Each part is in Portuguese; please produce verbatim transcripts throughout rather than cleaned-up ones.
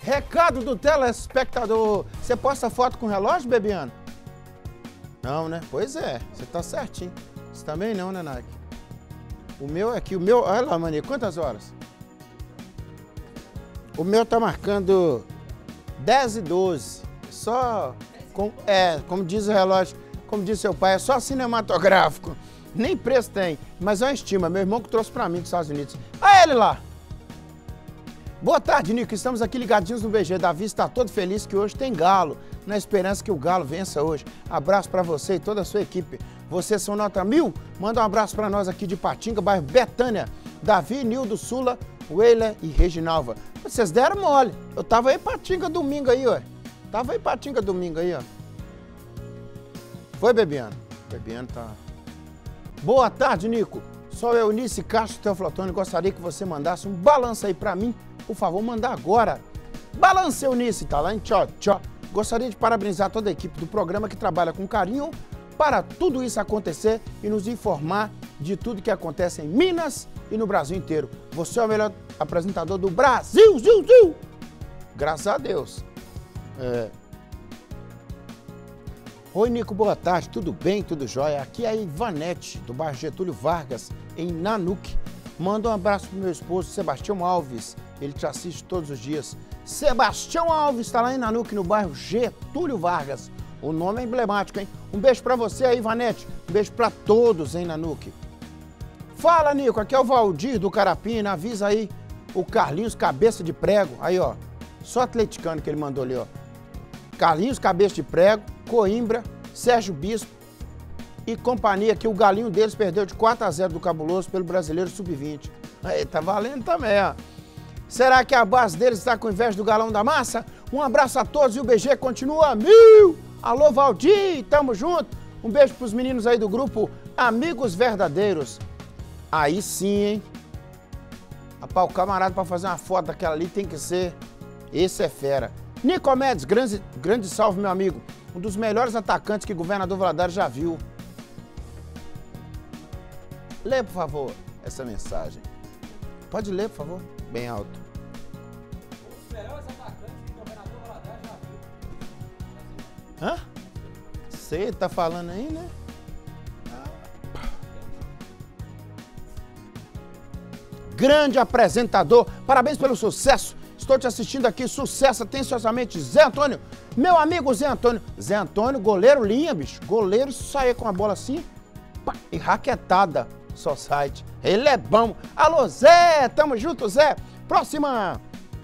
Recado do telespectador. Você posta foto com relógio, Bebiano? Não, né? Pois é, você tá certinho. Você também não, né, Nike? O meu é aqui, o meu... Olha lá, Mania, quantas horas? O meu tá marcando dez e doze. Só... Com, é, como diz o relógio, como diz seu pai, é só cinematográfico. Nem preço tem, mas é uma estima. Meu irmão que trouxe pra mim dos Estados Unidos. Olha ele lá! Boa tarde, Nico. Estamos aqui ligadinhos no B G. Davi está todo feliz que hoje tem Galo, na esperança que o Galo vença hoje. Abraço para você e toda a sua equipe. Vocês são nota mil. Manda um abraço para nós aqui de Patinga, bairro Betânia. Davi, Nildo, Sula, Weiler e Reginalva. Vocês deram mole. Eu tava aí em Patinga domingo aí, ó. Tava aí em Patinga domingo aí, ó. Foi, Bebiano? Bebiano tá... Boa tarde, Nico. Sou Eunice Castro Teoflotone. Gostaria que você mandasse um balanço aí para mim. Por favor, mandar agora. Balança, Eunice, tá lá em tchau, tchau. Gostaria de parabenizar toda a equipe do programa que trabalha com carinho para tudo isso acontecer e nos informar de tudo que acontece em Minas e no Brasil inteiro. Você é o melhor apresentador do Brasil, Zil, Zil. Graças a Deus. É... Oi, Nico, boa tarde. Tudo bem? Tudo jóia? Aqui é a Ivanete, do bairro Getúlio Vargas, em Nanuque. Manda um abraço pro meu esposo, Sebastião Alves. Ele te assiste todos os dias. Sebastião Alves está lá em Nanuque, no bairro Getúlio Vargas. O nome é emblemático, hein? Um beijo pra você aí, Ivanete. Um beijo pra todos em Nanuque. Fala, Nico. Aqui é o Valdir do Carapina. Avisa aí o Carlinhos Cabeça de Prego. Aí, ó. Só atleticano que ele mandou ali, ó. Carlinhos Cabeça de Prego, Coimbra, Sérgio Bispo e companhia, que o galinho deles perdeu de quatro a zero do Cabuloso pelo Brasileiro sub vinte. Aí, tá valendo também, ó. Será que a base deles está com inveja do galão da massa? Um abraço a todos e o B G continua mil! Alô, Valdir, tamo junto! Um beijo pros meninos aí do grupo Amigos Verdadeiros. Aí sim, hein? Rapaz, o camarada pra fazer uma foto daquela ali tem que ser... Esse é fera. Nicomedes, grande, grande salve, meu amigo. Um dos melhores atacantes que o governador Valadares já viu. Lê, por favor, essa mensagem. Pode ler, por favor, bem alto. Os melhores atacantes que o governador Valadares já viu. Hã? Você tá falando aí, né? Grande apresentador, parabéns pelo sucesso. Estou te assistindo aqui, sucesso atenciosamente, Zé Antônio. Meu amigo Zé Antônio. Zé Antônio, goleiro linha, bicho. Goleiro saia com a bola assim, pá, e raquetada, só site. Ele é bom. Alô, Zé, tamo junto, Zé. Próxima.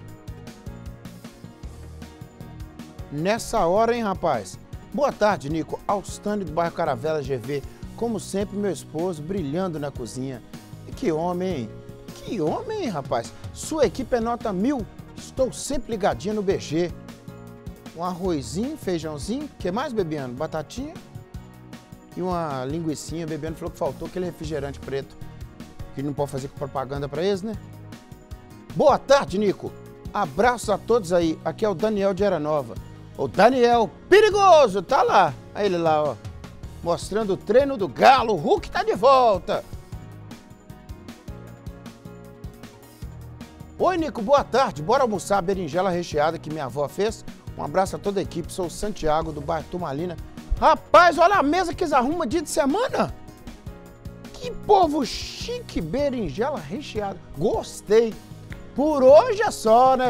Nessa hora, hein, rapaz? Boa tarde, Nico. Alstânio do bairro Caravela G V. Como sempre, meu esposo brilhando na cozinha. E que homem, hein? Que homem, hein, rapaz? Sua equipe é nota mil. Estou sempre ligadinha no B G. Um arrozinho, feijãozinho. O que mais, Bebiano? Batatinha. E uma linguicinha. Bebiano falou que faltou aquele refrigerante preto. Que não pode fazer propaganda pra eles, né? Boa tarde, Nico. Abraços a todos aí. Aqui é o Daniel de Era Nova. O Daniel perigoso, tá lá. Aí ele lá, ó. Mostrando o treino do Galo. O Hulk tá de volta. Oi, Nico, boa tarde. Bora almoçar a berinjela recheada que minha avó fez? Um abraço a toda a equipe. Sou o Santiago, do bairro Turmalina. Rapaz, olha a mesa que eles arrumam dia de semana. Que povo chique, berinjela recheada. Gostei. Por hoje é só, né?